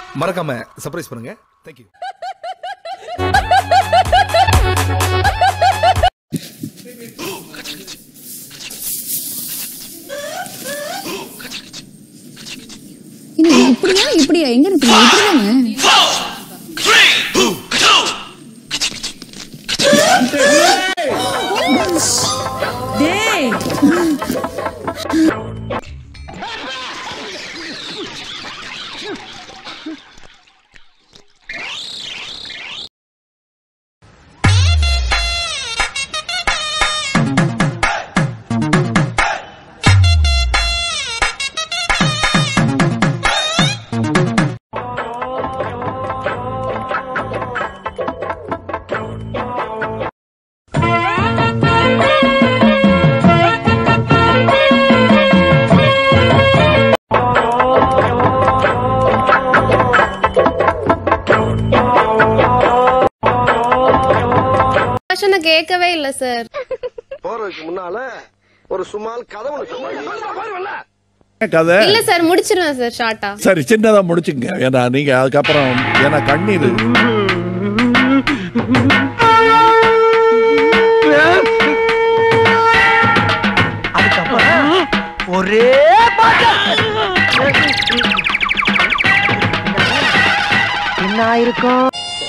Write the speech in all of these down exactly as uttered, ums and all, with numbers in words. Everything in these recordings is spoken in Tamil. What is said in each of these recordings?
மறக்காம சர்ப்ரைஸ் பண்ணுங்க. தேங்க்யூ. இப்படியா இப்படியா எங்க இருக்கீங்க? கேட்கவே இல்ல சார். போறதுக்கு முன்னால ஒரு சுமால் கதை இல்ல சார், முடிச்சிருவேன் சார் ஷார்ட்டா. சரி, சின்னதா முடிச்சுங்க. ஏன்னா நீங்க அதுக்கப்புறம் ஏன்னா கண்ணீர் அதுக்கப்புறம் ஒரே என்ன ஆயிருக்கும்?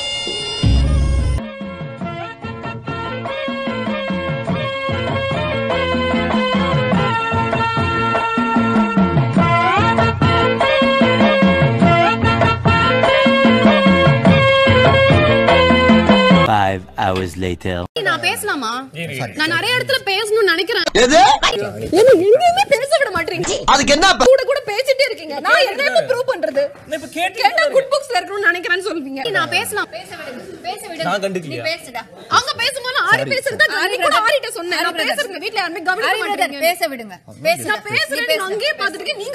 Five hours later. நான் பேசலாமா? நான் நிறைய இடத்துல பேசணும்னு நினைக்கிறேன். எது? என்ன எங்கேயுமே பேச விட மாட்டீங்க. அதுக்கு என்ன கூட கூட பேசிட்டே இருக்கீங்க. நான் என்ன ப்ரூவ் பண்றது? நான் இப்ப கேட்டா குட் புக்ஸ்ல இருக்கணும்னு நினைக்கிறேன்னு சொல்வீங்க. நான் பேசலாம். பேச விடுங்க. பேச விடுங்க. நான் கண்டுக்கல. நீ பேசுடா. அவங்க பேசும்போது ஆரி பேசுறதா ஆரி கூட ஆரிட்ட சொன்னேன். நான் பேசுறது வீட்ல யாருமே கவனிக்க மாட்டீங்க. பேச விடுங்க. பேச நான் பேசுறேன். நான் அங்கேயே பாத்துட்டு நீங்க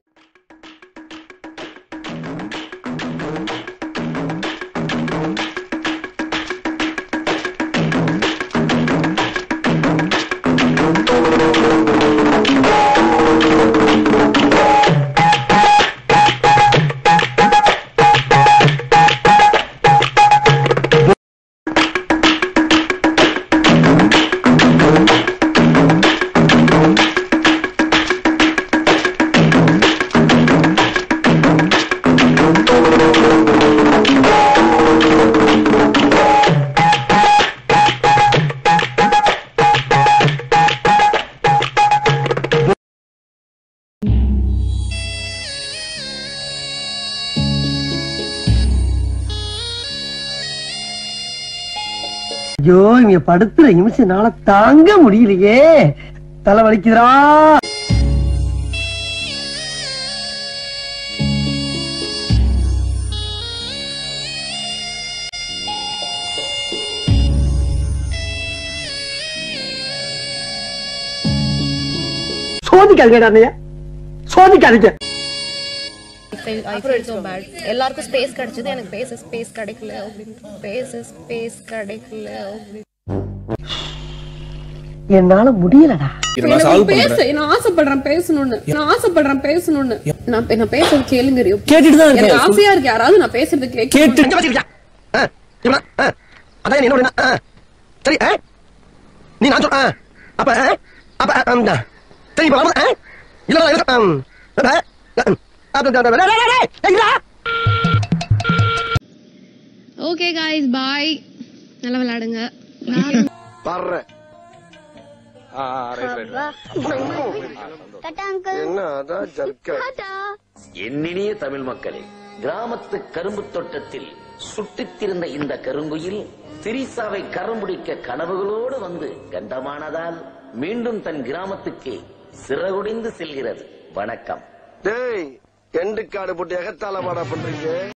ஐயோ, இங்க படுத்துற நிமிஷம்னால தாங்க முடியலையே. தலை வலிக்குதுடா. சோதிக்காதீங்க, சோதிக்காதீங்க. I feel so bad. எல்லாருக்கும் ஸ்பேஸ் கிடைச்சது, எனக்கு பேச ஸ்பேஸ் கிடைக்கல. பேச ஸ்பேஸ் கிடைக்கல. என்னால முடியலடா. நான் பேச நான் ஆசைப்படுறேன் பேசணும்னு. நான் ஆசைப்படுறேன் பேசணும்னு. நான் நான் பேசுறது கேளுங்க. கேட்டுட்டு தான் இருக்கேன். எனக்கு ஆசையா இருக்கு யாராவது நான் பேசுறது கேட்க. கேட்டு அதான் என்ன பண்ணா? சரி, நீ நான் சொல்ற அப்ப அப்ப சரி போலாம். இல்ல இல்ல ஓகே गाइस, பாய். நல்லா விளையாடுங்க. பாரு என்னினிய தமிழ் மக்களே, கிராமத்து கரும்பு தோட்டத்தில் சுட்டித்திருந்த இந்த கருங்குயில் திரிசாவை கரம்பிடிக்க கனவுகளோடு வந்து கண்டமானதால் மீண்டும் தன் கிராமத்துக்கு சிறகுடிந்து செல்கிறது. வணக்கம். டேய், எண்டு காடு போட்டு எகத்தால மாடா பண்றீங்க.